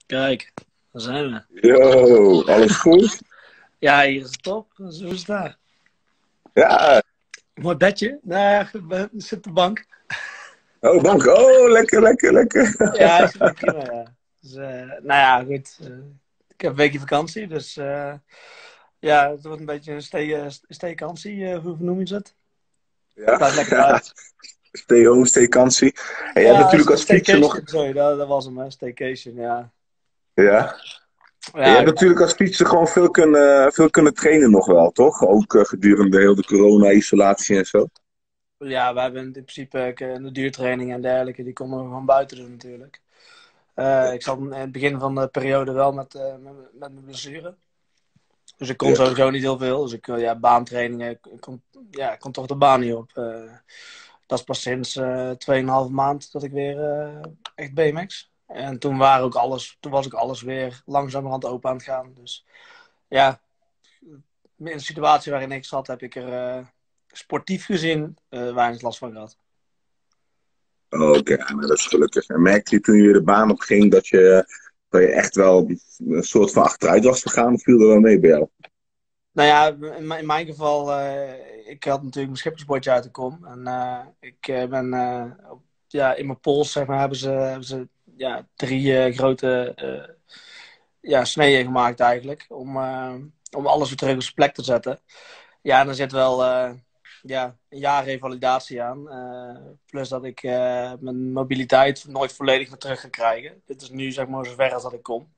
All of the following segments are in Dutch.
Kijk, daar zijn we. Yo, alles goed? Ja, hier is het top. Hoe is het daar? Ja. Mooi bedje. Nou ja, ik zit op de bank. Oh, dank. Oh, lekker, lekker, lekker. Ja, ik zit er prima, ja. Dus, nou ja, goed. Ik heb een weekje vakantie, dus ja, het wordt een beetje een staykantie. Hoe noem je het? Ja, Blijf lekker ja. buiten. Stay home, stay vakantie. En je hebt Ja, natuurlijk als fietser nog... staycation, sorry, dat was hem, hè. Staycation, ja. Ja. En je Ja, hebt natuurlijk als fietser gewoon veel kunnen trainen nog wel, toch? Ook gedurende heel de corona-isolatie en zo. ja, we hebben in principe de duurtraining en dergelijke, die konden we gewoon buiten doen natuurlijk. Ik zat in het begin van de periode wel met mijn blessure. Dus ik kon Ja. sowieso niet heel veel. Dus ja, baantrainingen, ik kon toch de baan niet op. Dat is pas sinds 2,5 maand dat ik weer echt BMX. En toen was ook alles weer langzamerhand open aan het gaan. Dus ja, in de situatie waarin ik zat, heb ik er sportief gezien weinig last van gehad. Oh, oké, ja, maar dat is gelukkig. En merkte je toen je de baan op ging dat je echt wel een soort van achteruit was gegaan? Of viel er wel mee bij jou? Nou ja, in mijn geval, ik had natuurlijk mijn schippersbordje uit de kom. En ik ben, ja, in mijn pols, zeg maar, hebben ze ja, 3 grote ja, sneeën gemaakt eigenlijk. Om alles weer terug op zijn plek te zetten. Ja, en er zit wel ja, een jaar revalidatie aan. Plus dat ik mijn mobiliteit nooit volledig meer terug ga krijgen. Dit is nu, zeg maar, zover als dat ik kom.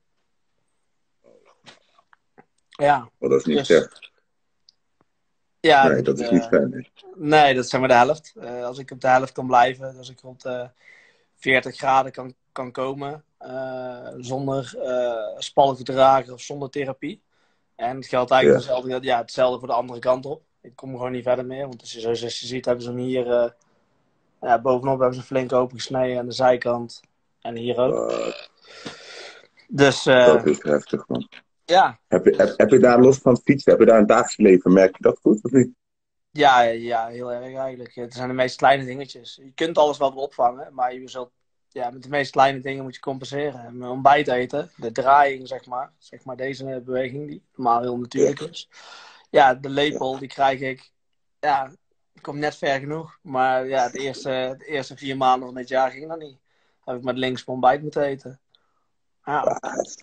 Ja, Oh, dat is niet dus... ver. Ja, Nee, dat is niet fijn. Nee. nee, dat is zeg maar de helft. Als ik op de helft kan blijven, als ik rond 40 graden kan komen, zonder spalkvertrager of zonder therapie. En het geldt eigenlijk Ja. hetzelfde voor de andere kant op. Ik kom gewoon niet verder meer, want zoals je ziet hebben ze hem hier, ja, bovenop hebben ze flink opengesneden aan de zijkant en hier ook. Uh, Dus dat is heftig, man. ja, Heb je daar los van het fietsen, heb je daar een dagelijks leven, merk je dat goed of niet? ja, heel erg eigenlijk. Het zijn de meest kleine dingetjes. Je kunt alles wel opvangen, maar je zult, ja, met de meest kleine dingen moet je compenseren. Mijn ontbijt eten, de draaiing, zeg maar deze beweging die normaal heel natuurlijk Ja. is. Ja, de Ja. lepel, die krijg ik, ja, ik kom net ver genoeg. Maar ja, de eerste 4 maanden van dit jaar ging dat niet. Heb ik met links mijn ontbijt moeten eten. Ja,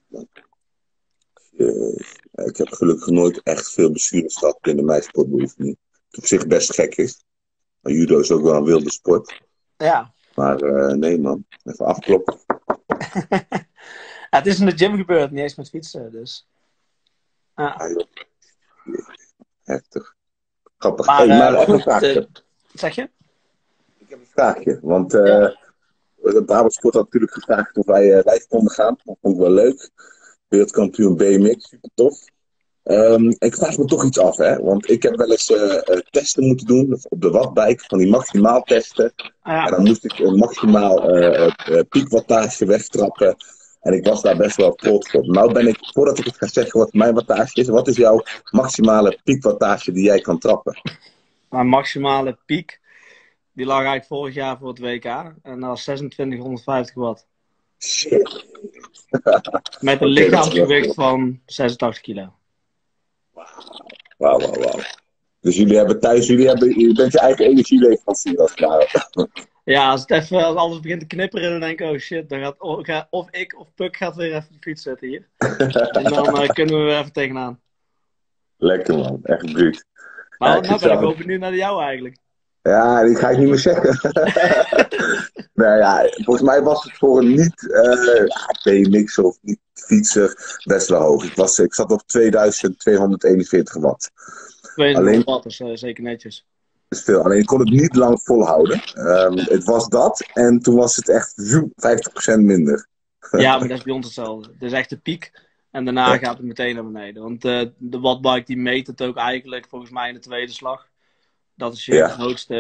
Ik heb gelukkig nooit echt veel blessures gehad binnen mijn sportbeoefening. Wat op zich best gek is. Maar judo is ook wel een wilde sport. ja. Maar nee man, even afkloppen. Ja, het is in de gym gebeurd, niet eens met fietsen. Dus. Ja. Ah, joh. Heftig. Grappig. Maar Hey, maar even een goed, vraagje. zeg je? Ik heb een vraagje. Want Ja. de Brabant Sport had natuurlijk gevraagd of wij live konden gaan. Dat vond ik wel leuk. Wereldkampioen BMX, super tof. Ik vraag me toch iets af, hè? Want ik heb wel eens testen moeten doen op de wattbike, van die maximaal testen. En Ja. dan moest ik een maximaal piekwattage wegtrappen. En ik was daar best wel trots op. Nou ben ik, voordat ik het ga zeggen wat mijn wattage is, wat is jouw maximale piekwattage die jij kan trappen? Mijn maximale piek, die lag eigenlijk vorig jaar voor het WK. En dat was 2650 watt. Shit. Met een Oké, dat is wel lichaamsgewicht goed. van 86 kilo. Wauw, wauw, wauw. Dus je bent je eigen energieleverancier als het ware. Ja, als alles begint te knipperen, dan denk ik, oh shit, dan of ik of Puk gaat weer even de fiets zetten hier. En dan kunnen we weer even tegenaan. Lekker man, echt bruut. Ja, Maar ik nou zit ben ik zelf. wel benieuwd naar jou eigenlijk. Ja, die ga ik niet meer zeggen. Nou ja, volgens mij was het voor een niet-BMX of niet-fietser best wel hoog. Ik zat op 2241 watt. 2200 Alleen, watt is zeker netjes. is veel. Alleen ik kon het niet lang volhouden. Het was dat en toen was het echt 50% minder. Ja, maar dat is bij ons hetzelfde. Het is echt de piek. En daarna Ja, gaat het meteen naar beneden. Want de wattbike die meet het ook eigenlijk volgens mij in de tweede slag. Dat is je ja, grootste,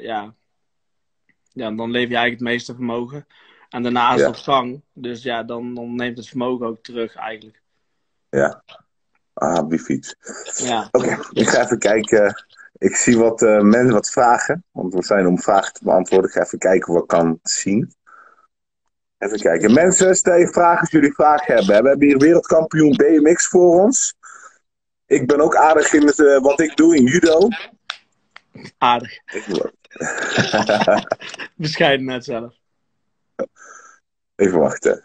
ja, dan leef je eigenlijk het meeste vermogen. En daarna is het ja, op gang. Dus ja, dan neemt het vermogen ook terug eigenlijk. ja. Ah, op die fiets. Ja. Oké, ik ga even kijken. Ik zie wat mensen wat vragen. Want we zijn om vragen te beantwoorden. Ik ga even kijken wat ik kan zien. Even kijken. Mensen, stel je vragen als jullie vragen hebben. We hebben hier wereldkampioen BMX voor ons. Ik ben ook aardig in wat ik doe in judo. Aardig. Bescheiden net zelf. Even wachten.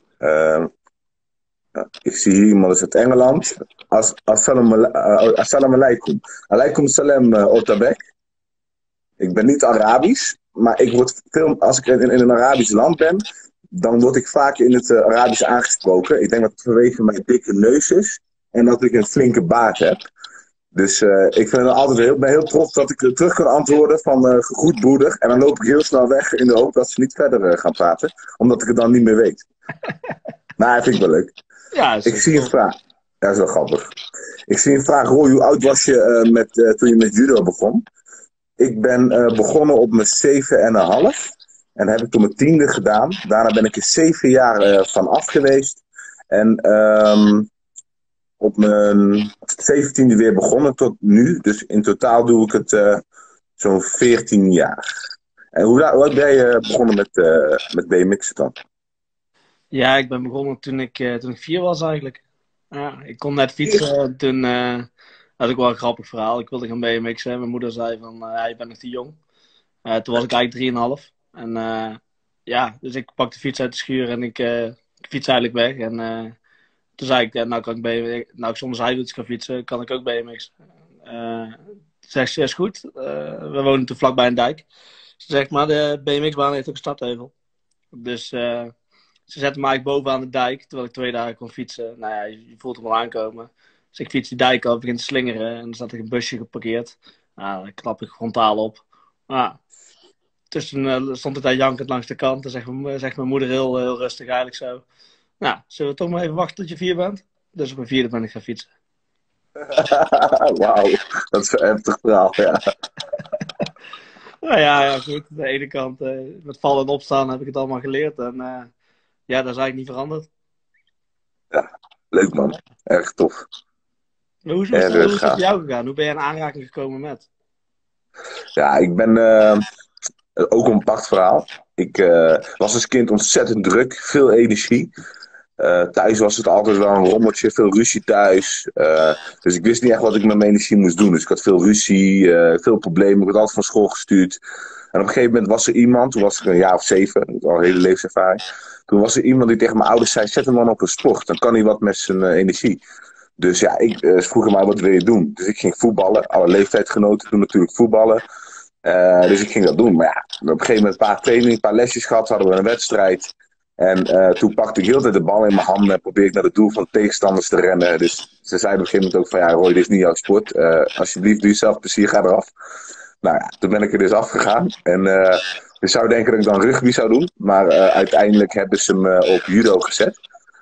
Ik zie hier iemand uit Engeland. Assalamu alaikum. Alaikum salam otabek. Ik ben niet Arabisch, maar als ik in een Arabisch land ben, dan word ik vaak in het Arabisch aangesproken. Ik denk dat het vanwege mijn dikke neus is en dat ik een flinke baard heb. Dus ik ben heel trots dat ik terug kan antwoorden van gegroet broeder. En dan loop ik heel snel weg in de hoop dat ze niet verder gaan praten, omdat ik het dan niet meer weet. Maar dat vind ik wel leuk. Ja, ik zie een vraag. Dat is wel grappig. Ik zie een vraag. Roy, hoe oud was je toen je met judo begon? Ik ben begonnen op mijn 7,5. En heb ik tot mijn 10e gedaan. Daarna ben ik er 7 jaar van af geweest. En op mijn 17e weer begonnen tot nu. Dus in totaal doe ik het zo'n 14 jaar. En hoe oud ben je begonnen met BMX'en dan? Ja, ik ben begonnen toen ik 4 was eigenlijk. Ja, ik kon net fietsen. Toen had ik wel een grappig verhaal. Ik wilde gaan BMX'en. Mijn moeder zei van, je bent nog te jong. Toen was ik eigenlijk 3,5. En ja, dus ik pakte de fiets uit de schuur en ik fiets eigenlijk weg. En toen zei ik, ja, nou ik zonder zijwieltjes kan fietsen, kan ik ook BMX. Zegt ze, is goed. We wonen toen vlakbij een dijk. Ze zegt, maar de BMX-baan heeft ook een startheuvel. Dus ze zetten me eigenlijk bovenaan de dijk, terwijl ik 2 dagen kon fietsen. Nou ja, je voelt hem al aankomen. Dus ik fiets die dijk af, begin te slingeren. En dan zat ik een busje geparkeerd. Nou, dan klap ik frontaal op. Dus toen stond ik daar jankend langs de kant. Dan zegt mijn moeder heel rustig eigenlijk zo. Nou, zullen we toch maar even wachten tot je 4 bent? Dus op mijn 4e ben ik gaan fietsen. Wauw, dat is een heftig verhaal, ja. Nou ja, goed. Aan de ene kant, met vallen en opstaan heb ik het allemaal geleerd. En ja, dat is eigenlijk niet veranderd. Ja, leuk man. Erg tof. Maar hoe is het voor jou gegaan? Hoe ben je in aanraking gekomen met? Ja, ik ben ook een apart verhaal. Ik was als kind ontzettend druk, veel energie. Thuis was het altijd wel een rommeltje, veel ruzie thuis. Dus ik wist niet echt wat ik met mijn energie moest doen. Dus ik had veel ruzie, veel problemen. Ik werd altijd van school gestuurd. En op een gegeven moment was er iemand, toen was ik een jaar of 7, dat was al een hele levenservaring. Toen was er iemand die tegen mijn ouders zei, zet hem dan op een sport. Dan kan hij wat met zijn energie. Dus ja, ik vroeg hem wat wil je doen? Dus ik ging voetballen. Alle leeftijdsgenoten doen natuurlijk voetballen. Dus ik ging dat doen. Maar ja, op een gegeven moment een paar trainingen, een paar lesjes gehad. Hadden we een wedstrijd. En toen pakte ik heel de tijd de bal in mijn handen en probeerde ik naar het doel van de tegenstanders te rennen. Dus ze zeiden op een gegeven moment ook van ja, Roy, dit is niet jouw sport. Alsjeblieft, doe jezelf plezier, ga eraf. Nou ja, toen ben ik er dus afgegaan. En je zou denken dat ik dan rugby zou doen. Maar uiteindelijk hebben ze me op judo gezet.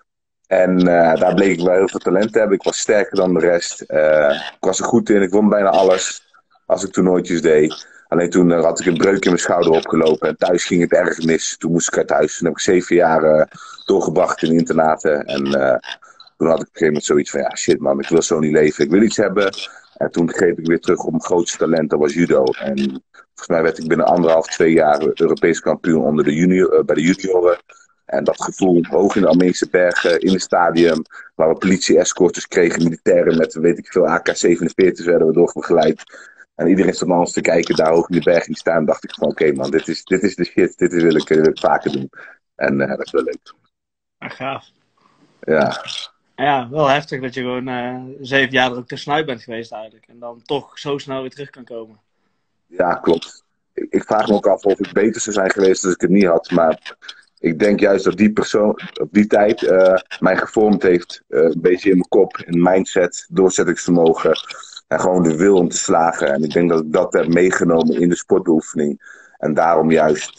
En daar bleek ik wel heel veel talent te hebben. Ik was sterker dan de rest. Ik was er goed in. Ik won bijna alles als ik toernooitjes deed. Alleen toen had ik een breuk in mijn schouder opgelopen. En thuis ging het erg mis. Toen moest ik uit huis. Toen heb ik 7 jaar doorgebracht in internaten. En toen had ik op een gegeven moment zoiets van... Ja, shit man, ik wil zo niet leven. Ik wil iets hebben. En toen greep ik weer terug op mijn grootste talent. Dat was judo. En volgens mij werd ik binnen 1,5, 2 jaar Europees kampioen onder bij de junioren. En dat gevoel, hoog in de Armeense bergen, in het stadium, waar we politie-escortes kregen, militairen met, weet ik veel, AK-47's werden we doorgegeleid. En iedereen stond naar ons te kijken, daar hoog in de bergen staan. Dacht ik van, oké man, dit is de shit, dit wil ik vaker doen. En dat is wel leuk. Gaaf. Ja. Ja, wel heftig dat je gewoon 7 jaar er ook tussenuit bent geweest eigenlijk. En dan toch zo snel weer terug kan komen. Ja, klopt. Ik vraag me ook af of ik beter zou zijn geweest als ik het niet had, maar... Ik denk juist dat die persoon op die tijd mij gevormd heeft. Een beetje in mijn kop, in mindset, doorzettingsvermogen. En gewoon de wil om te slagen. En ik denk dat ik dat heb meegenomen in de sportbeoefening. En daarom juist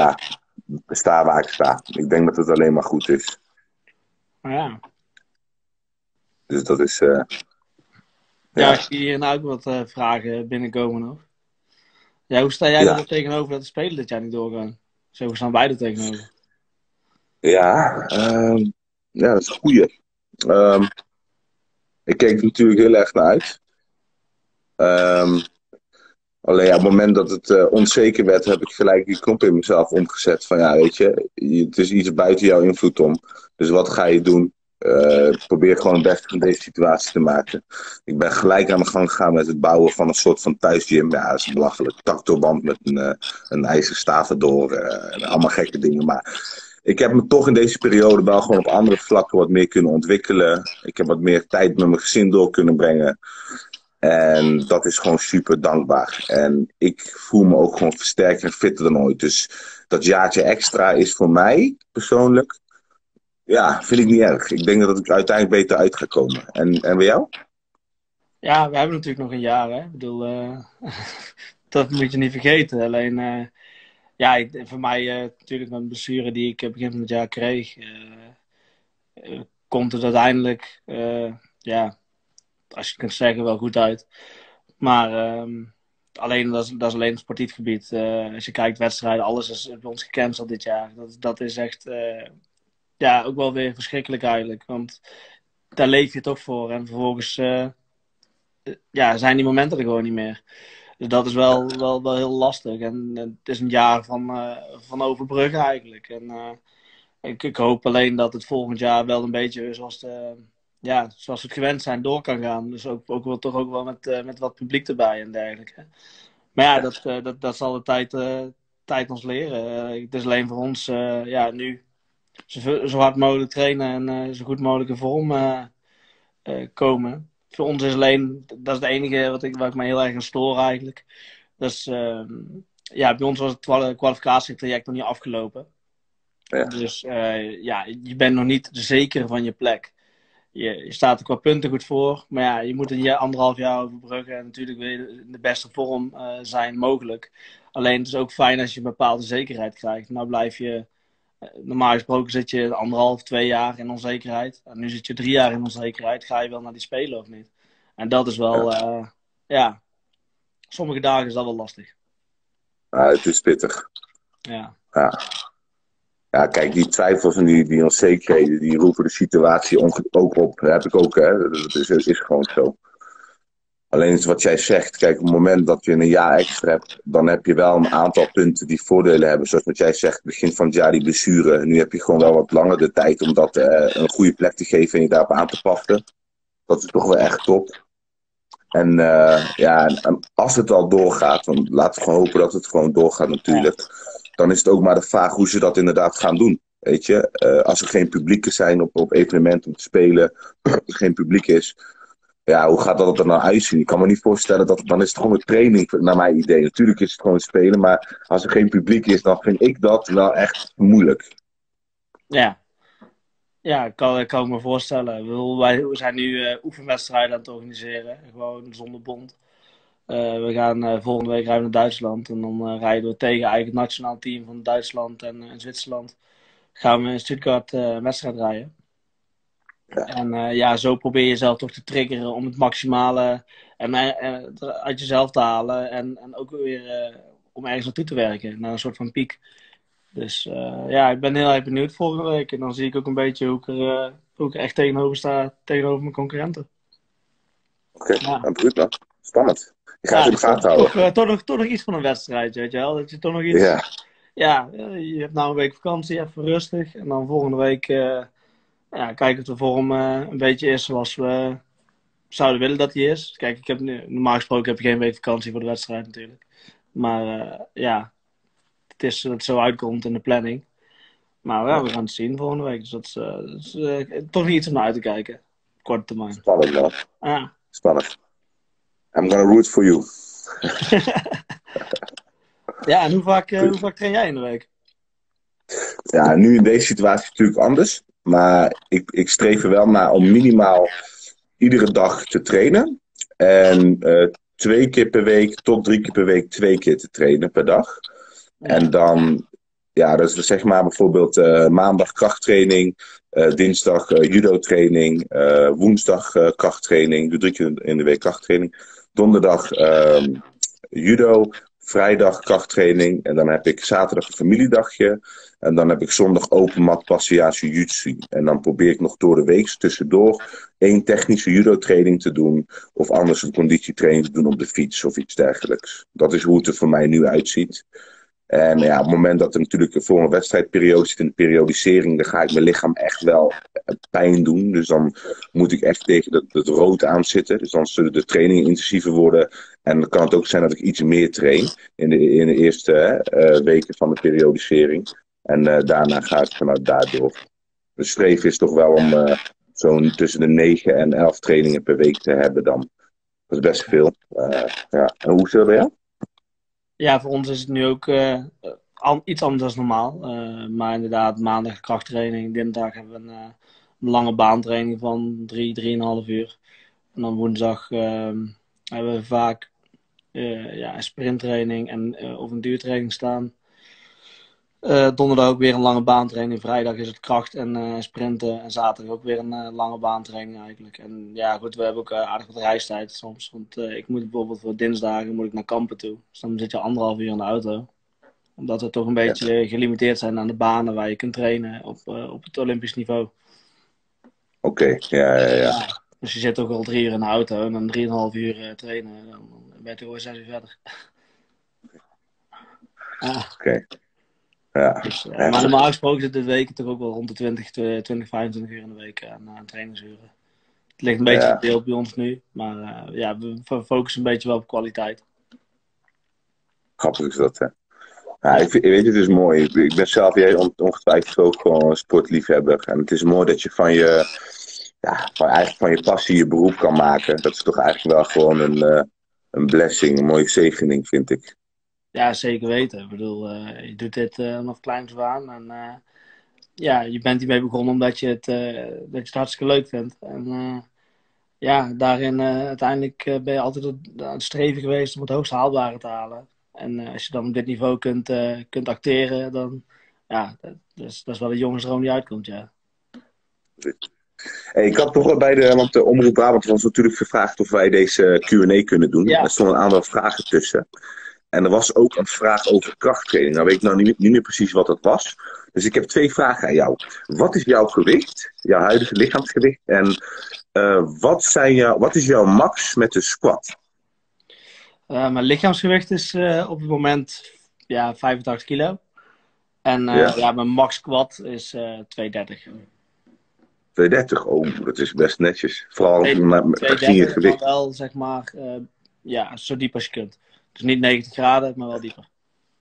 sta waar ik sta. Ik denk dat het alleen maar goed is. Ja. Dus dat is... Ja, ik zie hier nou ook wat vragen binnenkomen nog. Ja, hoe sta jij er tegenover dat de Spelen dit jaar niet doorgaan? Zo staan wij er tegenover. Ja, dat is een goeie. Ik keek er natuurlijk heel erg naar uit. Alleen ja, op het moment dat het onzeker werd, heb ik gelijk die knop in mezelf omgezet. Van ja, weet je, het is iets buiten jouw invloed om. Dus wat ga je doen? Probeer gewoon het beste van deze situatie te maken. Ik ben gelijk aan de gang gegaan met het bouwen van een soort van thuisgym. Ja, dat is belachelijk. Tractorband met een ijzerstaaf erdoor. En allemaal gekke dingen. Maar ik heb me toch in deze periode wel gewoon op andere vlakken wat meer kunnen ontwikkelen. Ik heb wat meer tijd met mijn gezin door kunnen brengen. En dat is gewoon super dankbaar. En ik voel me ook gewoon versterkt en fitter dan ooit. Dus dat jaartje extra is voor mij persoonlijk, ja, vind ik niet erg. Ik denk dat ik uiteindelijk beter uit ga komen. En bij jou? Ja, we hebben natuurlijk nog een jaar, hè. Ik bedoel, dat moet je niet vergeten. Alleen, ja, voor mij natuurlijk met de blessure die ik begin van het jaar kreeg, komt het uiteindelijk, ja, als je het kunt zeggen, wel goed uit. Maar alleen, dat is alleen het sportief gebied. Als je kijkt wedstrijden, alles is bij ons gecanceld dit jaar. Dat is echt, ja, ook wel weer verschrikkelijk eigenlijk. Want daar leef je toch voor. En vervolgens ja, zijn die momenten er gewoon niet meer. Dus dat is wel heel lastig. En het is een jaar van overbruggen eigenlijk. En ik hoop alleen dat het volgend jaar wel een beetje zoals ja, zoals we het gewend zijn door kan gaan. Dus ook wel, toch ook wel met wat publiek erbij en dergelijke. Maar ja, dat zal de tijd ons leren. Het is alleen voor ons ja, nu zo hard mogelijk trainen en zo goed mogelijk in vorm komen. Voor ons is alleen, dat is het enige waar ik me heel erg aan stoor eigenlijk. Dus ja, bij ons was het kwalificatietraject nog niet afgelopen. Ja. Dus ja, je bent nog niet zeker van je plek. Je staat er qua punten goed voor. Maar ja, je moet er 1,5 jaar overbruggen. En natuurlijk wil je in de beste vorm zijn mogelijk. Alleen het is ook fijn als je een bepaalde zekerheid krijgt. Nou blijf je, normaal gesproken zit je 1,5, 2 jaar in onzekerheid. En nu zit je 3 jaar in onzekerheid. Ga je wel naar die Spelen of niet? En dat is wel, ja, sommige dagen is dat wel lastig. Het is pittig. Ja. Ja. Ja, kijk, die twijfels en die onzekerheden, die roepen de situatie ook op. Dat heb ik ook, hè. Dat is gewoon zo. Alleen is wat jij zegt, kijk, op het moment dat je een jaar extra hebt, dan heb je wel een aantal punten die voordelen hebben. Zoals wat jij zegt, begin van het jaar die blessure. Nu heb je gewoon wel wat langer de tijd om dat een goede plek te geven en je daarop aan te passen. Dat is toch wel echt top. En ja, en als het al doorgaat, dan laten we gewoon hopen dat het gewoon doorgaat natuurlijk. Dan is het ook maar de vraag hoe ze dat inderdaad gaan doen. Weet je, als er geen publieken zijn op evenementen om te spelen, als er geen publiek is, ja, hoe gaat dat er nou uitzien? Ik kan me niet voorstellen dat dan is het gewoon een training, naar mijn idee. Natuurlijk is het gewoon spelen, maar als er geen publiek is, dan vind ik dat wel echt moeilijk. Ja. Ja, ik kan me voorstellen. Ik bedoel, we zijn nu oefenwedstrijden aan het organiseren. Gewoon zonder bond. We gaan volgende week rijden naar Duitsland. En dan rijden we tegen eigenlijk het nationaal team van Duitsland en Zwitserland. Gaan we in Stuttgart een wedstrijd rijden. Ja. En ja, zo probeer je jezelf toch te triggeren om het maximale uit jezelf te halen. En ook weer om ergens naartoe te werken. Naar een soort van piek. Dus ja, ik ben heel erg benieuwd volgende week. En dan zie ik ook een beetje hoe ik er echt tegenover sta, tegenover mijn concurrenten. Oké, benieuwd dan. Spannend. Ik ga het in de dus gaten houden. toch nog iets van een wedstrijd, weet je wel. Dat je toch nog iets... Ja. Ja, je hebt nou een week vakantie, even rustig. En dan volgende week ja, kijken of de vorm een beetje is zoals we zouden willen dat die is. Kijk, normaal gesproken heb je geen week vakantie voor de wedstrijd natuurlijk. Maar ja, het is dat het zo uitkomt in de planning. Maar ja, we gaan het zien volgende week. Dus dat is toch niet iets om naar uit te kijken. Korte termijn. Spannend man. Ah. Spannend. I'm gonna root for you. Ja, en hoe vaak train jij in de week? Ja, nu in deze situatie natuurlijk anders. Maar ik streef er wel naar om minimaal iedere dag te trainen. En 2 keer per week tot 3 keer per week 2 keer te trainen per dag. Ja. En dan, ja, dus zeg maar bijvoorbeeld maandag krachttraining, dinsdag judo training, woensdag krachttraining, 3 keer in de week krachttraining. Donderdag judo, vrijdag krachttraining. En dan heb ik zaterdag een familiedagje. En dan heb ik zondag open mat passiatie jiu-jitsu. En dan probeer ik nog door de week tussendoor 1 technische judo training te doen. Of anders een conditietraining te doen op de fiets of iets dergelijks. Dat is hoe het er voor mij nu uitziet. En ja, op het moment dat er natuurlijk voor een wedstrijdperiode zit, in de periodisering, dan ga ik mijn lichaam echt wel pijn doen. Dus dan moet ik echt tegen het rood aan zitten. Dus dan zullen de trainingen intensiever worden. En dan kan het ook zijn dat ik iets meer train in de eerste weken van de periodisering. En daarna ga ik vanuit daardoor. De streef is toch wel om zo'n tussen de 9 en 11 trainingen per week te hebben dan. Dat is best veel. Ja. En hoe is het bij jou? Ja, voor ons is het nu ook iets anders dan normaal. Maar inderdaad, maandag krachttraining, dinsdag hebben we een lange baantraining van 3,5 uur. En dan woensdag hebben we vaak een sprinttraining of een duurtraining staan. Donderdag ook weer een lange baantraining. Vrijdag is het kracht en sprinten. En zaterdag ook weer een lange baantraining eigenlijk. En ja, goed, we hebben ook aardig wat reistijd soms. Want ik moet bijvoorbeeld voor dinsdagen moet ik naar Kampen toe. Dus dan zit je 1,5 uur in de auto. Omdat we toch een beetje gelimiteerd zijn aan de banen waar je kunt trainen op het Olympisch niveau. Oké, ja. Dus je zit ook al 3 uur in de auto en dan 3,5 uur trainen. Dan ben je toch weer 6 uur verder. Oké. Ja. Dus, maar normaal gesproken zit de weken toch ook wel rond de 20, 25 uur in de week aan trainingsuren. Het ligt een beetje verdeeld bij ons nu. Maar we focussen een beetje wel op kwaliteit. Grappig is dat, hè? Ja, ik weet het is mooi. Ik ben zelf, jij ongetwijfeld ook gewoon een sportliefhebber. En het is mooi dat je van je passie je beroep kan maken. Dat is toch eigenlijk wel gewoon een blessing, een mooie zegening, vind ik. Ja, zeker weten. Ik bedoel, je doet dit nog kleins af aan. En je bent hiermee begonnen omdat je het hartstikke leuk vindt. En daarin uiteindelijk ben je altijd aan het streven geweest om het hoogst haalbare te halen. En als je dan op dit niveau kunt acteren, dan dat is wel een jongensdroom die uitkomt, ja. Hey, ik had toch wel want de Omroep Brabant was natuurlijk gevraagd of wij deze Q&A kunnen doen. Ja. Er stonden een aantal vragen tussen. En er was ook een vraag over krachttraining. Nou weet ik nou niet meer precies wat dat was. Dus ik heb 2 vragen aan jou. Wat is jouw gewicht? Jouw huidige lichaamsgewicht? En wat is jouw max met de squat? Mijn lichaamsgewicht is op het moment 85 kilo. En mijn max squat is 230. 230, oh, dat is best netjes. Vooral gezien je gewicht. Maar wel, zeg maar, zo diep als je kunt. Dus niet 90 graden, maar wel dieper.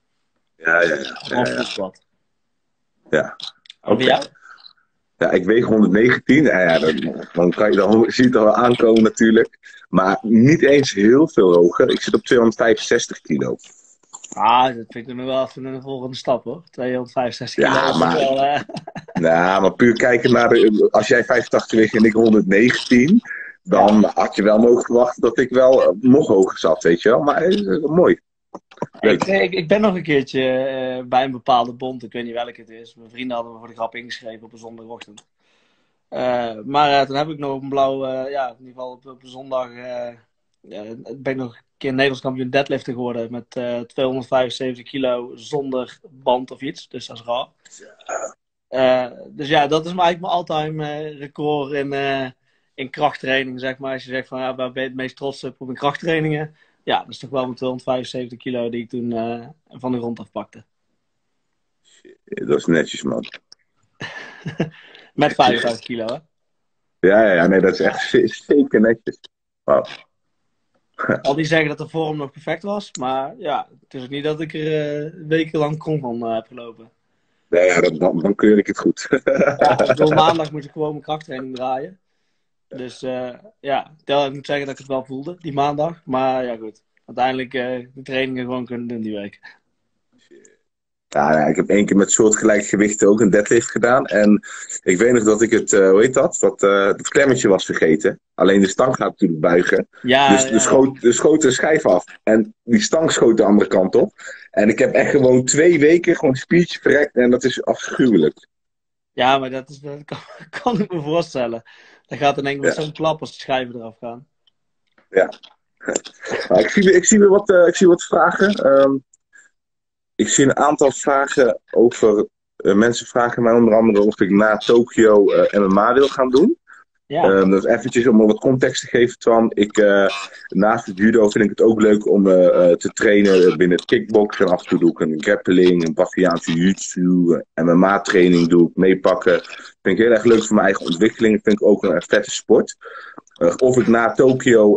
Ja. Oké. Ja, ik weeg 119. Dan zie je het al wel aankomen natuurlijk. Maar niet eens heel veel hoger. Ik zit op 265 kilo. Dat vind ik nog wel even een volgende stap, hoor. 265 kilo. Ja, maar puur kijken naar als jij 85 weegt en ik 119, dan had je wel mogen verwachten dat ik wel nog hoger zat, weet je wel. Maar mooi. Ik ben nog een keertje bij een bepaalde bond. Ik weet niet welke het is. Mijn vrienden hadden me voor de grap ingeschreven op een zondagochtend. Maar toen heb ik nog op een blauw, in ieder geval op een zondag, ben ik nog een keer Nederlands kampioen deadliften geworden met 275 kilo zonder band of iets. Dus dat is raar. Dus ja, dat is eigenlijk mijn all-time record in krachttraining, zeg maar. Als je zegt van, waar ben je het meest trots op mijn krachttrainingen? Ja, dat is toch wel mijn 275 kilo die ik toen van de grond afpakte. Dat is netjes, man. Met 55 kilo, hè? Ja, nee, dat is echt zeker netjes. Wauw. Al die zeggen dat de vorm nog perfect was, maar ja, het is ook niet dat ik er wekenlang kon van heb gelopen. Nee, dan keur ik het goed. Maandag moet ik gewoon mijn krachttraining draaien. Dus ik moet zeggen dat ik het wel voelde, die maandag. Maar ja, goed. Uiteindelijk de trainingen gewoon kunnen doen die week. Ja, ik heb 1 keer met soortgelijke gewichten ook een deadlift gedaan. En ik weet nog dat ik het, het klemmetje was vergeten. Alleen de stang gaat natuurlijk buigen. Dus schoot de schijf af. En die stang schoot de andere kant op. En ik heb echt gewoon 2 weken gewoon een spiertje verrekt. En dat is afschuwelijk. Ja, maar dat kan ik me voorstellen. Dat gaat in één keer met zo'n klap als de schijven eraf gaan. Ja. Maar ik zie wat vragen. Ik zie een aantal vragen over. Mensen vragen mij onder andere of ik na Tokio MMA wil gaan doen. Ja, Dus eventjes om wat context te geven, Twan. Naast het judo vind ik het ook leuk om te trainen binnen het kickboksen. Af en toe doe ik een grappling, een Braziliaanse jiu-jitsu, MMA-training doe ik meepakken. Vind ik heel erg leuk voor mijn eigen ontwikkeling. Vind ik ook een vette sport. Of ik na Tokio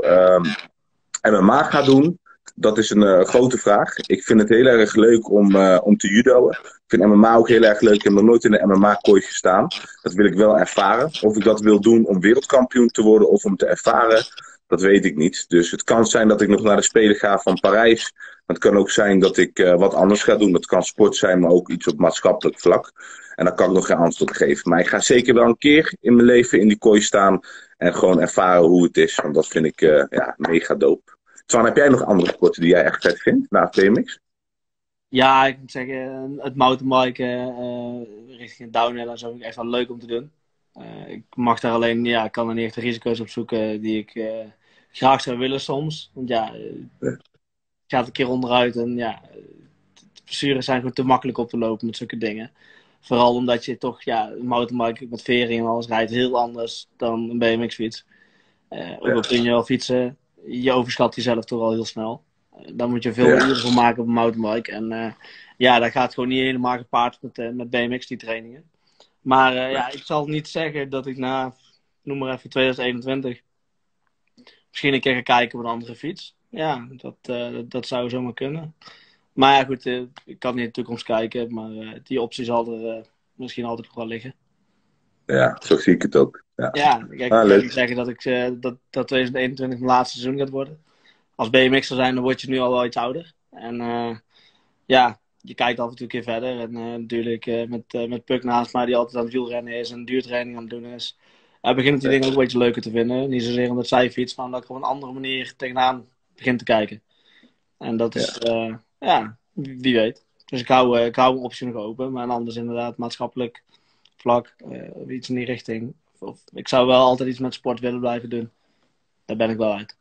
MMA ga doen, dat is een grote vraag. Ik vind het heel erg leuk om te judoën. Ik vind MMA ook heel erg leuk. Ik heb nog nooit in de MMA-kooi gestaan. Dat wil ik wel ervaren. Of ik dat wil doen om wereldkampioen te worden of om te ervaren, dat weet ik niet. Dus het kan zijn dat ik nog naar de Spelen ga van Parijs. Het kan ook zijn dat ik wat anders ga doen. Dat kan sport zijn, maar ook iets op maatschappelijk vlak. En dan kan ik nog geen antwoord geven. Maar ik ga zeker wel een keer in mijn leven in die kooi staan en gewoon ervaren hoe het is. Want dat vind ik mega dope. Twan, heb jij nog andere sporten die jij echt vet vindt naast BMX? ja, ik moet zeggen, het mountainbiken richting het downhill en zo vind ik echt wel leuk om te doen. Ik mag daar alleen, ja, ik kan er niet echt de risico's op zoeken die ik graag zou willen soms. Want ja, Ja. je gaat een keer onderuit en ja, de blessures zijn gewoon te makkelijk op te lopen met zulke dingen. Vooral omdat je toch, ja, een mountainbike met vering en alles rijdt heel anders dan een BMX-fiets. Ook al kun je wel fietsen, je overschat jezelf toch al heel snel. Daar moet je veel uren voor maken op een mountainbike. En ja, dat gaat gewoon niet helemaal gepaard met BMX, die trainingen. Maar ja, ik zal niet zeggen dat ik na, noem maar even 2021, misschien een keer ga kijken op een andere fiets. Ja, dat zou zomaar kunnen. Maar ja, goed, ik kan niet in de toekomst kijken, maar die optie zal er misschien altijd nog wel liggen. Ja, zo zie ik het ook. Ja, Ja, kijk, ik kan leuk. niet zeggen dat 2021 mijn laatste seizoen gaat worden. Als BMX'er zijn, dan word je nu al wel iets ouder. En ja, je kijkt af en toe een keer verder. En natuurlijk met Puk naast mij, die altijd aan het wielrennen is en duurtraining aan het doen is, begint die dingen ook een beetje leuker te vinden. Niet zozeer omdat zij fietst, maar omdat ik op een andere manier tegenaan begin te kijken. En dat is, ja, wie weet. Dus ik hou mijn optie nog open. Maar anders inderdaad maatschappelijk vlak, of iets in die richting. Of, ik zou wel altijd iets met sport willen blijven doen. Daar ben ik wel uit.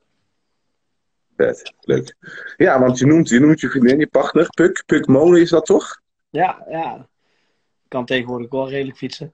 Vet, leuk. Ja, want je noemt je vriendin, je partner, Puk Molen is dat toch? Ja, ja. Ik kan tegenwoordig wel redelijk fietsen.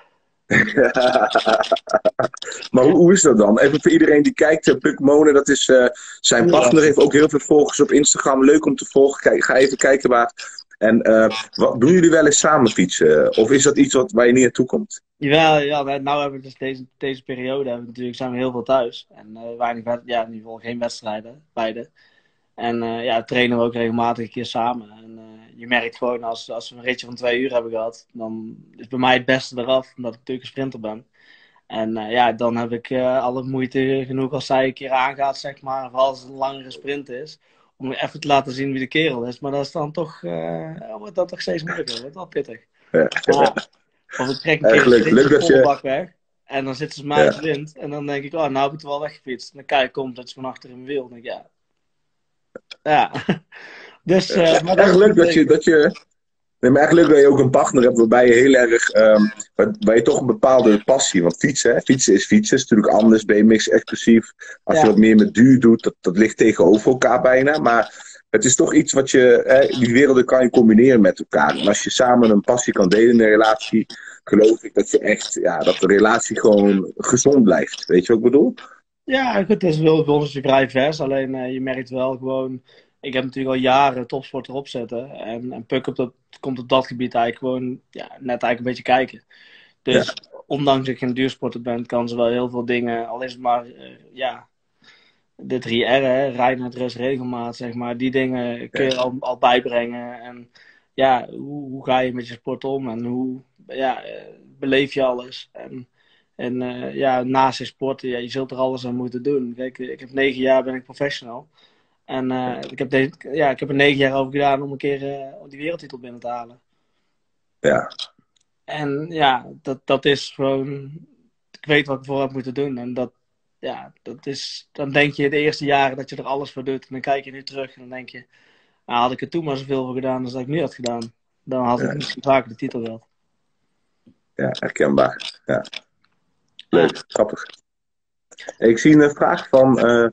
Maar hoe is dat dan? Even voor iedereen die kijkt, Puk Molen, dat is zijn partner, heeft ook heel veel volgers op Instagram. Leuk om te volgen. Kijk, ga even kijken waar. En doen jullie wel eens samen fietsen? Of is dat iets waar je niet naartoe komt? Jawel, ja, nou hebben we dus deze periode zijn we heel veel thuis. En weinig, ja, in ieder geval geen wedstrijden, beide. En ja, trainen we ook regelmatig een keer samen. En je merkt gewoon als we een ritje van 2 uur hebben gehad, dan is bij mij het beste eraf, omdat ik natuurlijk een sprinter ben. En ja, dan heb ik alle moeite genoeg als zij een keer aangaat, zeg maar, of als het een langere sprint is, om even te laten zien wie de kerel is. Maar dat is dan toch, wordt dat toch steeds moeilijker, dat wordt wel pittig. Ja. Maar, of ik trek een keer een sprintje de volle bak weg, en dan zitten ze mij in de wind, en dan denk ik, oh, nou heb ik het wel weggefietst. En dan kijk ik om, dat is van achter in mijn wiel. En dan denk ik, ja. Dus, maar Echt leuk dat je. Nee, maar echt leuk dat je ook een partner hebt waarbij je heel erg. Waar je toch een bepaalde passie. Want fietsen, hè? Fietsen is natuurlijk anders. BMX exclusief. Als je wat meer met duur doet, dat ligt tegenover elkaar bijna. Maar het is toch iets wat je. Die werelden kan je combineren met elkaar. En als je samen een passie kan delen in een relatie, geloof ik dat je echt. Ja, dat de relatie gewoon gezond blijft. Weet je wat ik bedoel? Ja, goed, het is wel gewoon vrij vers. Alleen je merkt wel gewoon. Ik heb natuurlijk al jaren topsport erop zitten. En Puk komt op dat gebied eigenlijk gewoon ja, net eigenlijk een beetje kijken. Dus ondanks dat ik geen duursporter ben, kan ze wel heel veel dingen. Al is het maar ja, de 3 R, hè, rijden met rust, regelmaat, zeg maar. Die dingen kun je al bijbrengen. En ja, hoe ga je met je sport om? En hoe ja, beleef je alles? En ja, naast je sport, ja, je zult er alles aan moeten doen. Kijk, ik heb 9 jaar ben ik professional. En ik heb er 9 jaar over gedaan om een keer die wereldtitel binnen te halen. Ja. En ja, dat is gewoon... Ik weet wat ik voor heb moeten doen. En dat is... Dan denk je de eerste jaren dat je er alles voor doet. En dan kijk je nu terug en dan denk je... Nou, had ik er toen maar zoveel voor gedaan als dat ik nu had gedaan. Dan had ik misschien vaker de titel gehad. Ja, herkenbaar. Ja. Leuk, grappig. Ik zie een vraag van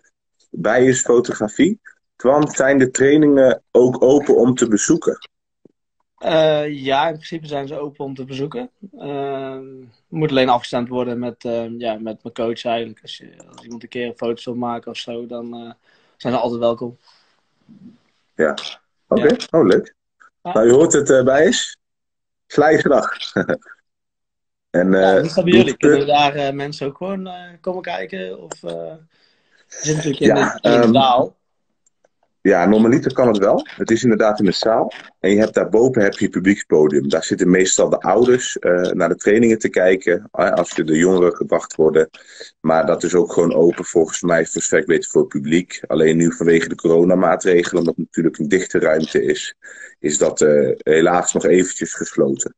bijesfotografie. Twan, zijn de trainingen ook open om te bezoeken? Ja, in principe zijn ze open om te bezoeken. Moet alleen afgestemd worden met mijn coach eigenlijk. Als iemand een keer een foto wil maken of zo, dan zijn ze altijd welkom. Ja, oké. Ja. Oh, leuk. Ja. Nou, je hoort het, Bijes. Slijgedag. En, Hoe is dat bij jullie? Kunnen daar mensen ook gewoon komen kijken? Of zit natuurlijk in de zaal? Ja, normaliter kan het wel. Het is inderdaad in de zaal. En je hebt daarboven heb je publiekspodium. Daar zitten meestal de ouders naar de trainingen te kijken. Als de jongeren gebracht worden. Maar dat is ook gewoon open volgens mij voor zover ik weet voor het publiek. Alleen nu vanwege de coronamaatregelen, omdat het natuurlijk een dichte ruimte is dat helaas nog eventjes gesloten.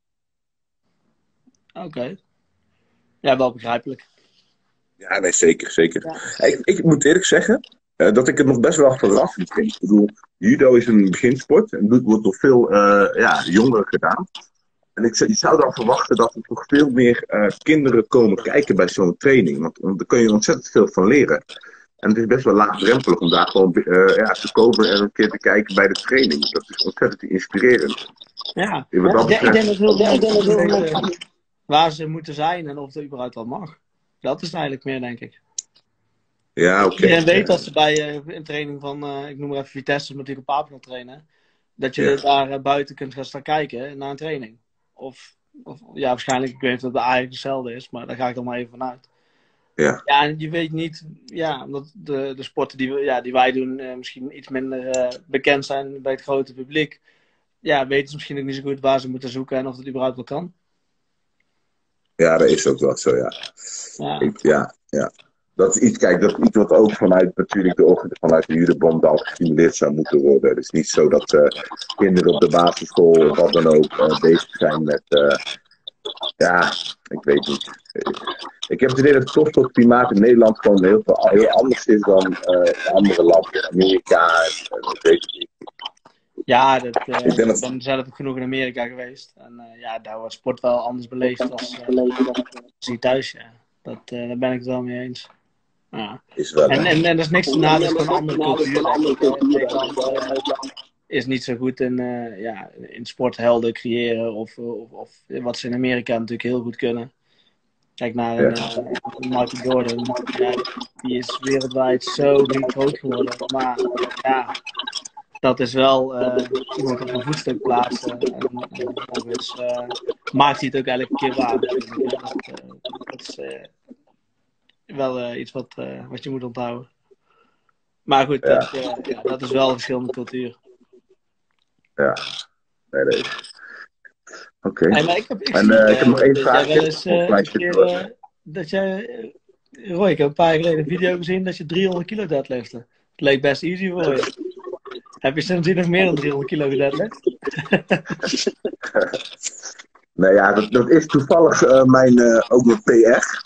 Oké. Ja, wel begrijpelijk. Ja, nee, zeker, zeker. Ja. Ik moet eerlijk zeggen dat ik het nog best wel verrassend vind. Ik bedoel, judo is een beginsport en wordt door veel jongeren gedaan. En je zou dan verwachten dat er toch veel meer kinderen komen kijken bij zo'n training. Want daar kun je ontzettend veel van leren. En het is best wel laagdrempelig om daar gewoon te komen en een keer te kijken bij de training. Dat is ontzettend inspirerend. Ja, ik denk dat heel veel mensen waar ze moeten zijn en of het überhaupt wel mag. Dat is het eigenlijk meer, denk ik. Ja, oké. Iedereen weet dat ze bij een training van, ik noem maar even Vitesse, omdat ik op Papen wil trainen, dat je daar buiten kunt gaan staan kijken naar een training. Of ja, waarschijnlijk, ik weet dat het eigenlijk hetzelfde is, maar daar ga ik dan maar even vanuit. Ja. Ja, en je weet niet, ja, omdat de sporten die wij doen misschien iets minder bekend zijn bij het grote publiek. Ja, weten ze misschien ook niet zo goed waar ze moeten zoeken en of het überhaupt wel kan. Ja, dat is ook wel zo, ja. Ja. Dat is iets, kijk, dat is iets wat ook vanuit vanuit de Judebond al gestimuleerd zou moeten worden. Het is niet zo dat kinderen op de basisschool of wat dan ook bezig zijn met, ik weet niet. Ik heb het idee dat het topsportklimaat in Nederland gewoon heel anders is dan andere landen. Amerika, ik weet het niet. Ja, ik ben zelf ook genoeg in Amerika geweest. En daar wordt sport wel anders beleefd als hier thuis. Ja. Daar ben ik het wel mee eens. Ja. En er is niks te na, het is gewoon een andere cultuur. Nederland is niet zo goed in sporthelden creëren of wat ze in Amerika natuurlijk heel goed kunnen. Kijk naar Michael Jordan. Ja, die is wereldwijd zo groot geworden. Maar ja, dat is wel iemand op een voetstuk plaatsen. En vervolgens maakt hij het ook elke keer waar. Dat is wel iets wat je moet onthouden. Maar goed, dat is wel een verschillende cultuur. Ja, nee, nee. Oké. Hey, ik heb nog één vraag. Roy, ik heb een paar jaar geleden een video gezien dat je 300 kilo deadliftte. Het leek best easy voor je. Heb je sindsdien nog meer dan 300 kilo gedeadlift? Nou ja, dat is toevallig mijn ook mijn PR.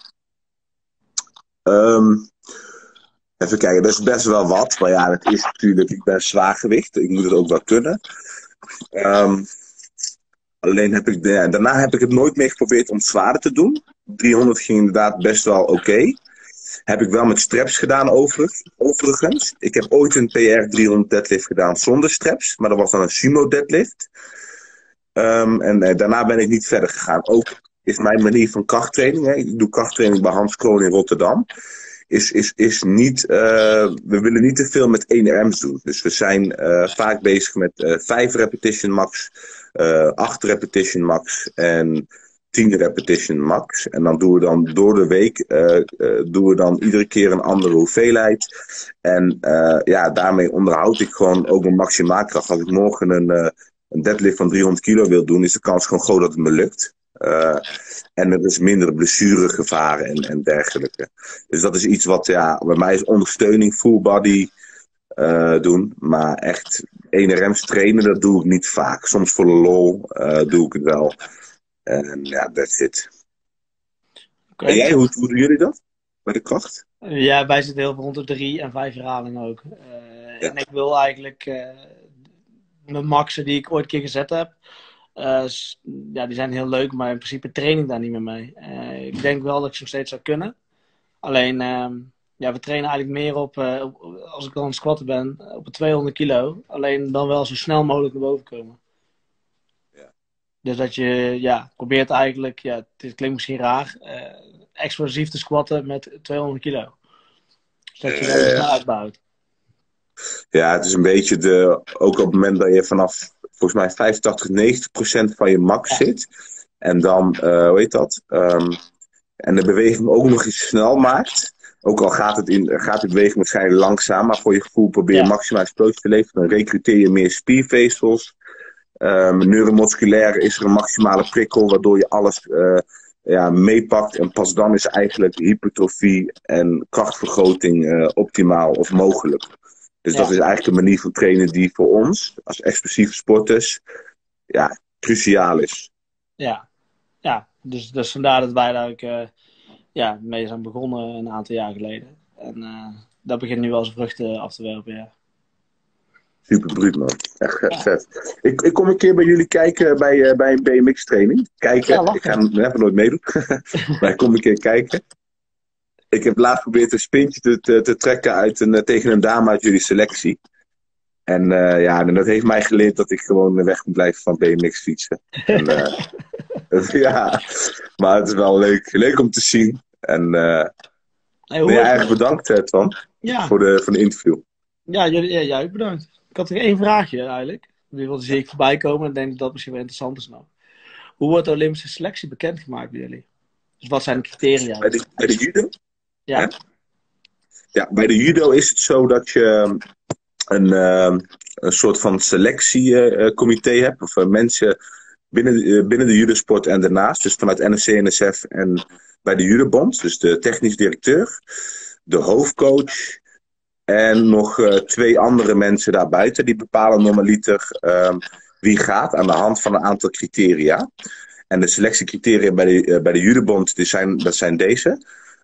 Even kijken, dat is best wel wat. Maar ja, het is natuurlijk, ik ben zwaargewicht. Ik moet het ook wel kunnen. Alleen daarna heb ik het nooit meer geprobeerd om zwaarder te doen. 300 ging inderdaad best wel oké. Heb ik wel met straps gedaan overigens. Ik heb ooit een PR 300 deadlift gedaan zonder straps. Maar dat was dan een sumo deadlift. En daarna ben ik niet verder gegaan. Ook is mijn manier van krachttraining. Hè. Ik doe krachttraining bij Hans Kroon in Rotterdam. Is niet, we willen niet te veel met 1 RM's doen. Dus we zijn vaak bezig met 5 repetition max, 8 repetition max en 10 repetition max. En dan doen we dan door de week doen we dan iedere keer een andere hoeveelheid. En daarmee onderhoud ik gewoon ook een maximaalkracht. Als ik morgen een deadlift van 300 kilo wil doen, is de kans gewoon groot dat het me lukt. En er is minder blessuregevaar en dergelijke. Dus dat is iets wat, bij mij is ondersteuning, full body doen. Maar echt 1 RM's trainen, dat doe ik niet vaak. Soms voor de lol doe ik het wel. En ja, that's it. Okay. En jij, hoe doen jullie dat? Bij de kracht? Ja, wij zitten heel veel rond de 3 en 5 herhalingen ook. En ik wil eigenlijk mijn maxen die ik ooit een keer gezet heb. Die zijn heel leuk, maar in principe train ik daar niet meer mee. Ik denk wel dat ik ze nog steeds zou kunnen. Alleen, ja, we trainen eigenlijk meer als ik dan aan het squatten ben, op 200 kilo. Alleen dan wel zo snel mogelijk naar boven komen. Ja. Dus dat je ja, probeert eigenlijk, ja, het klinkt misschien raar, explosief te squatten met 200 kilo. Zodat je wel snel uitbouwt. Ja, het is een beetje ook op het moment dat je vanaf volgens mij 85-90% van je max zit. En dan, hoe heet dat? En de beweging ook nog eens snel maakt. Ook al gaat de beweging waarschijnlijk langzaam, maar voor je gevoel probeer je maximaal explosie te leveren. Dan recruteer je meer spiervezels. Neuromusculair is er een maximale prikkel, waardoor je alles meepakt. En pas dan is eigenlijk hypertrofie en krachtvergroting optimaal of mogelijk. Dus dat is eigenlijk een manier van trainen die voor ons, als explosieve sporters, ja, cruciaal is. Ja, dus vandaar dat wij daar mee zijn begonnen een aantal jaar geleden. En dat begint nu wel zijn vruchten af te werpen, ja. Super bruut, man. Echt vet. Ik kom een keer bij jullie kijken bij een BMX-training. Kijken. Ja, ik ga even nooit meedoen. Maar ik kom een keer kijken. Ik heb laatst geprobeerd een spintje te trekken tegen een dame uit jullie selectie. En dat heeft mij geleerd dat ik gewoon weg moet blijven van BMX fietsen. En, ja, maar het is wel leuk om te zien. En erg bedankt, Twan, voor de interview. Ja, jij bedankt. Ik had nog één vraagje eigenlijk. Die wilde zie ik voorbij komen en denk dat dat misschien wel interessant is nog. Hoe wordt de Olympische selectie bekendgemaakt bij jullie? Dus wat zijn de criteria? Bij de judo? Ja. Ja, bij de judo is het zo dat je een soort van selectiecomité hebt. Of mensen binnen de judosport en daarnaast. Dus vanuit NOC, NSF en bij de judobond. Dus de technisch directeur, de hoofdcoach en nog 2 andere mensen daarbuiten. Die bepalen normaliter wie gaat aan de hand van een aantal criteria. En de selectiecriteria bij de judobond, dat zijn deze.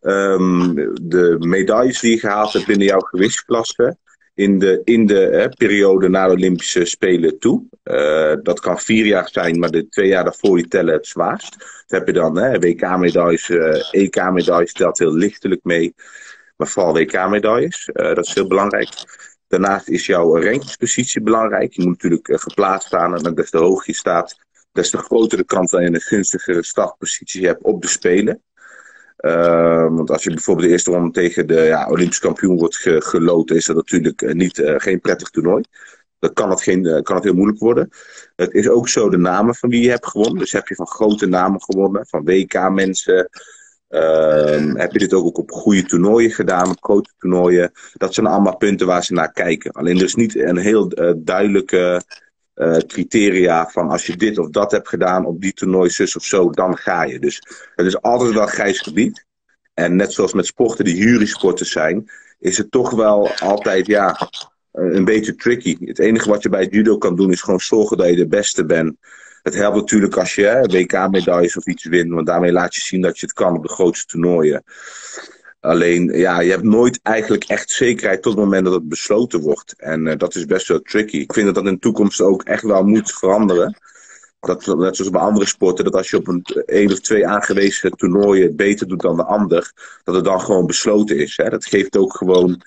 De medailles die je gehaald hebt binnen jouw gewichtsklasse in de periode na de Olympische Spelen toe. Dat kan 4 jaar zijn, maar de 2 jaar daarvoor die tellen het zwaarst. Dan heb je dan WK-medailles, EK-medailles telt heel lichtelijk mee. Maar vooral WK-medailles, dat is heel belangrijk. Daarnaast is jouw rankingspositie belangrijk. Je moet natuurlijk geplaatst staan en des te hoger je staat, des te groter de kans dat je een gunstigere startpositie hebt op de Spelen. Want als je bijvoorbeeld de eerste ronde tegen de Olympisch kampioen wordt geloten, is dat natuurlijk geen prettig toernooi. Dan kan het heel moeilijk worden. Het is ook zo de namen van wie je hebt gewonnen. Dus heb je van grote namen gewonnen, van WK-mensen. Heb je dit ook op goede toernooien gedaan, op grote toernooien. Dat zijn allemaal punten waar ze naar kijken. Alleen er is niet een heel duidelijke criteria van als je dit of dat hebt gedaan op die toernooi, zus of zo, dan ga je. Dus het is altijd wel een grijs gebied. En net zoals met sporten die jurysporten zijn, is het toch wel altijd een beetje tricky. Het enige wat je bij het judo kan doen is gewoon zorgen dat je de beste bent. Het helpt natuurlijk als je WK-medailles of iets wint, want daarmee laat je zien dat je het kan op de grootste toernooien. Alleen, je hebt nooit eigenlijk echt zekerheid tot het moment dat het besloten wordt. En dat is best wel tricky. Ik vind dat dat in de toekomst ook echt wel moet veranderen. Dat, net zoals bij andere sporten, dat als je op 1 of 2 aangewezen toernooien het beter doet dan de ander, dat het dan gewoon besloten is. Hè? Dat geeft ook gewoon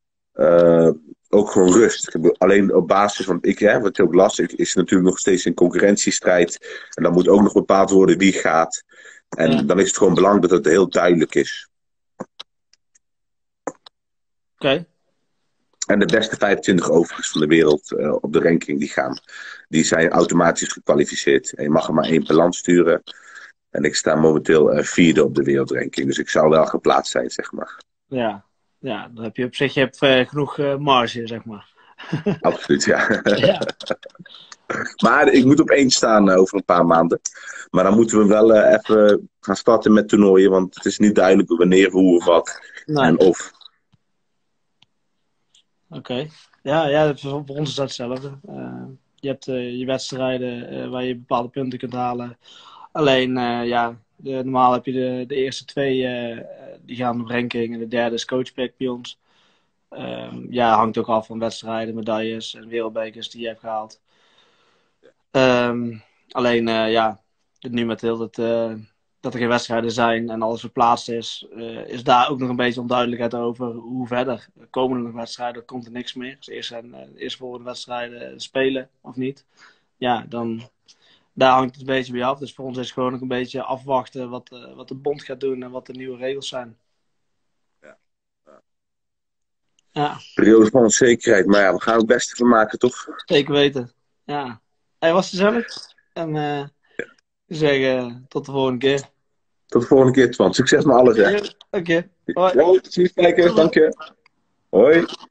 rust. Alleen op basis van wat je ook lastig is natuurlijk nog steeds een concurrentiestrijd. En dan moet ook nog bepaald worden wie gaat. En dan is het gewoon belangrijk dat het heel duidelijk is. Oké. En de beste 25 overigens van de wereld op de ranking die zijn automatisch gekwalificeerd. En je mag er maar 1 per land sturen. En ik sta momenteel 4e op de wereldranking. Dus ik zou wel geplaatst zijn, zeg maar. Ja, dan heb je op zich genoeg marge, zeg maar. Absoluut, ja. Maar ik moet op 1 staan over een paar maanden. Maar dan moeten we wel even gaan starten met toernooien. Want het is niet duidelijk wanneer, hoe of wat. Nee. En of. Oké. Ja, voor ons is dat hetzelfde. Je hebt je wedstrijden waar je bepaalde punten kunt halen. Alleen, normaal heb je de eerste 2 die gaan op ranking. En de derde is coachpick bij ons. Hangt ook af van wedstrijden, medailles en wereldbekers die je hebt gehaald. Alleen, nu met heel het dat er geen wedstrijden zijn en alles verplaatst is, is daar ook nog een beetje onduidelijkheid over hoe verder. Komen er nog wedstrijden, komt er niks meer. Dus eerst volgende wedstrijden spelen of niet. Ja, dan daar hangt het een beetje bij af. Dus voor ons is het gewoon nog een beetje afwachten wat de bond gaat doen en wat de nieuwe regels zijn. Ja. Ja, Periode van onzekerheid, maar ja, we gaan het beste van maken, toch? zeker weten. Ja. Hij was gezellig. En ik zeg tot de volgende keer. Tot de volgende keer, Twan. Succes met alles, hè. Oké. Hoi. Ja, zie je kijken. Dank je. Hoi.